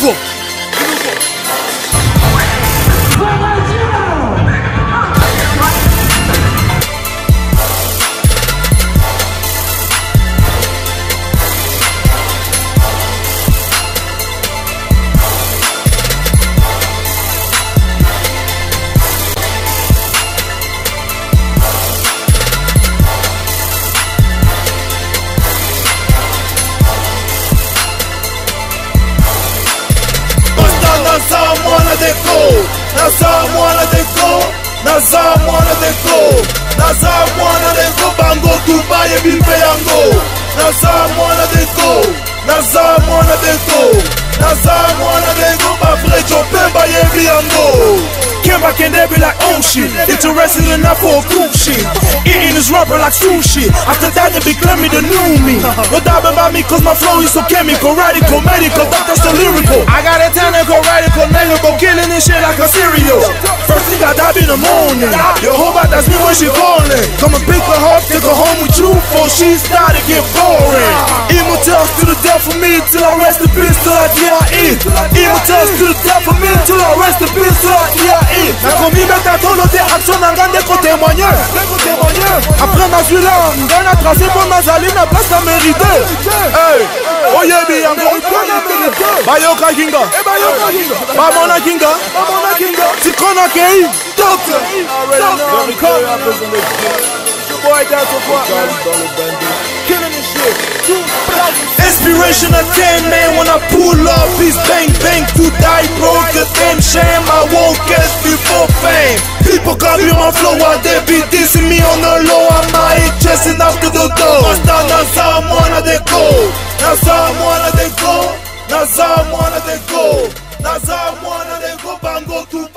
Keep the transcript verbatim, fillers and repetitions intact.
faut. Il nous faut. Naza mwana deko, Naza mwana deko, Naza mwana deko, Naza mwana deko, bango tubaye bilpe yango. Naza mwana deko, Naza mwana deko, Naza mwana deko, bafre chope baye biyango. Came back and they be like, oh shit, interested enough for a cool shit. Eating this rubber like sushi. After that they be claiming the new me. No doubt about me cause my flow is so chemical, radical, medical, but that's so lyrical. I got a technical, radical, medical, killing this shit like a cereal. First thing I dive in the morning. Your whole body that's me when she calling. Come and pick her up, take her home with you before she start to get boring. Immortals to the death for me till I rest in peace till I D I E. Immortals to the death for me till I rest in peace till I D I E. Na komi beta tolo te action na ngande ko témoigner. Après ma suis là, ngana tracé pour nazali na place à mériter. Hey, oyebi yango ikona mérite. Bayoka kinga, bayoka kinga. Ba mona kinga, ba mona kinga. Tikona kei, doctor. Boy down to what? Killing this shit. Inspiration attain, man, when I pull up, it's bang bang to die broke. The damn shame, I won't guess before fame. People copy my flow while they be dissing me on the low. I might chasing after the door. Basta Naza mwana deko, Naza mwana deko, Naza mwana deko, Naza mwana deko, bango tu.